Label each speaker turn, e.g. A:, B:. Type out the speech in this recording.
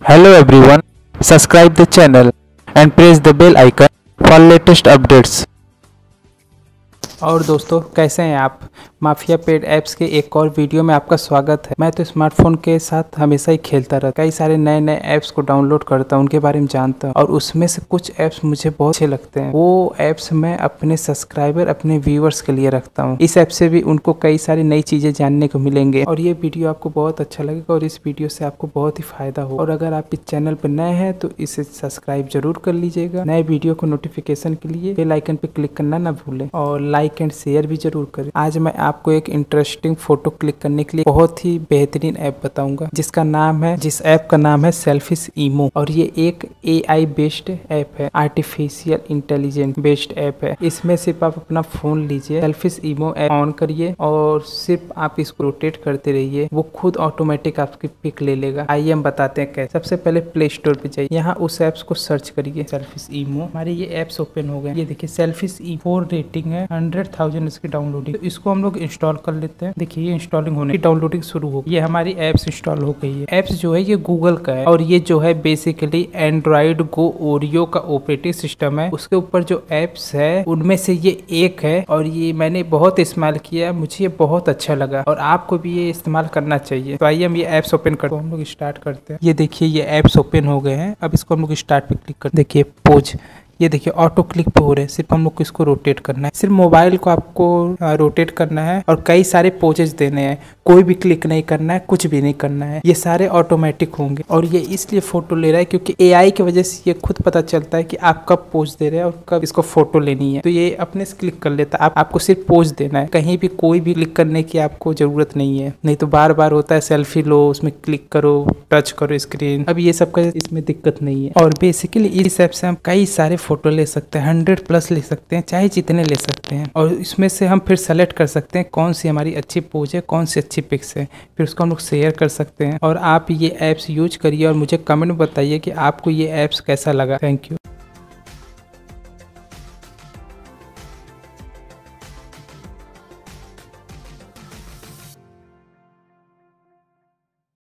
A: Hello everyone, subscribe the channel and press the bell icon for latest updates. और दोस्तों कैसे हैं आप। माफिया पेड ऐप्स के एक और वीडियो में आपका स्वागत है। मैं तो स्मार्टफोन के साथ हमेशा ही खेलता रहता, कई सारे नए नए ऐप्स को डाउनलोड करता हूं, उनके बारे में जानता हूं और उसमें से कुछ ऐप्स मुझे बहुत अच्छे लगते हैं। वो ऐप्स मैं अपने सब्सक्राइबर, अपने व्यूअर्स के लिए रखता हूं। इस ऐप से भी उनको कई सारी नई चीजें जानने को मिलेंगे और ये वीडियो आपको बहुत अच्छा लगेगा और इस वीडियो से आपको बहुत ही फायदा हो। और अगर आप इस चैनल पर नए हैं तो इसे सब्सक्राइब जरूर कर लीजिएगा। नए वीडियो को नोटिफिकेशन के लिए बेल आइकन पे क्लिक करना ना भूलें और लाइक एंड शेयर भी जरूर करें। आज मैं आपको एक इंटरेस्टिंग फोटो क्लिक करने के लिए बहुत ही बेहतरीन ऐप बताऊंगा जिस ऐप का नाम है सेल्फिसइमो और ये एक AI बेस्ड ऐप है, आर्टिफिशियल इंटेलिजेंस बेस्ड ऐप है। इसमें सिर्फ आप अपना फोन लीजिए, सेल्फिसइमो ऐप ऑन करिए और सिर्फ आप इसको रोटेट करते रहिए, वो खुद ऑटोमेटिक आपकी पिक ले लेगा। आइए हम बताते हैं कैसे। सबसे पहले प्ले स्टोर पे जाइए, यहाँ उस ऐप्स को सर्च करिए सेल्फिसइमो। हमारे ये ऐप्स ओपन हो गए। ये देखिए सेल्फिसइमो 4 रेटिंग है, 100,000 इसकी डाउनलोडिंग। तो इसको हम लोग इंस्टॉल कर लेते हैं। देखिए ये इंस्टॉलिंग होने की डाउनलोडिंग शुरू हो गई। ये हमारी एप्स इंस्टॉल हो गई है। एप्स जो है ये गूगल का है और ये जो है बेसिकली एंड्रॉइड गो ओरियो का ऑपरेटिंग सिस्टम है। उसके ऊपर जो एप्स है उनमें से ये एक है और ये मैंने बहुत इस्तेमाल किया, मुझे ये बहुत अच्छा लगा और आपको भी ये इस्तेमाल करना चाहिए। तो आइए हम ये एप्स ओपन करते हैं, हम लोग स्टार्ट करते हैं। ये देखिए ये एप्स ओपन हो गए हैं। अब इसको हम लोग स्टार्ट पे क्लिक करते हैं। देखिए पोज, ये देखिए ऑटो क्लिक पे हो रहे हैं। सिर्फ हम लोग को इसको रोटेट करना है, सिर्फ मोबाइल को आपको रोटेट करना है और कई सारे पोजेस देने हैं। कोई भी क्लिक नहीं करना है, कुछ भी नहीं करना है, ये सारे ऑटोमेटिक होंगे। और ये इसलिए फोटो ले रहा है क्योंकि AI की वजह से ये खुद पता चलता है कि आप कब पोज दे रहे हैं और कब इसको फोटो लेनी है। तो ये अपने से क्लिक कर लेता है। आपको सिर्फ पोज देना है, कहीं भी कोई भी क्लिक करने की आपको जरूरत नहीं है। नहीं तो बार बार होता है सेल्फी लो, उसमें क्लिक करो, टच करो स्क्रीन। अब ये सब का इसमें दिक्कत नहीं है। और बेसिकली इस ऐप से हम कई सारे फोटो ले सकते हैं, 100+ ले सकते हैं, चाहे जितने ले सकते हैं। और इसमें से हम फिर सेलेक्ट कर सकते हैं कौन सी हमारी अच्छी पोज है, कौन सी अच्छी पिक्स है, फिर उसको हम लोग शेयर कर सकते हैं। और आप ये ऐप्स यूज करिए और मुझे कमेंट में बताइए कि आपको ये ऐप्स कैसा लगा। Thank you.